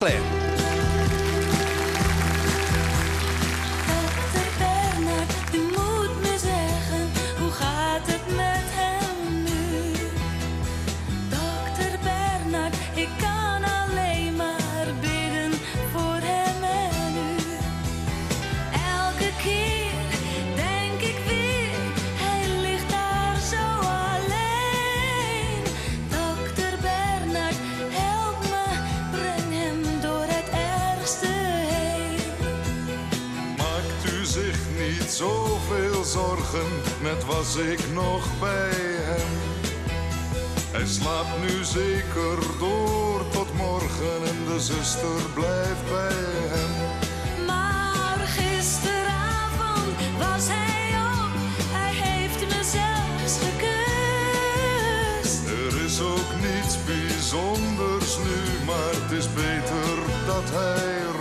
Claire. Dokter Bernard, u moet me zeggen, hoe gaat het met hem nu? Dokter Bernard, ik kan alleen maar bidden voor hem en u. Elke keer denk ik weer, hij ligt daar zo alleen. Dokter Bernard, help me, breng hem door het ergste heen. Maakt u zich niet zoveel zorgen, net was ik nog bij hem. Hij slaapt nu zeker door tot morgen en de zuster blijft bij hem. Maar gisteravond was hij op, hij heeft me zelfs gekust. Er is ook niets bijzonders nu, maar het is beter dat hij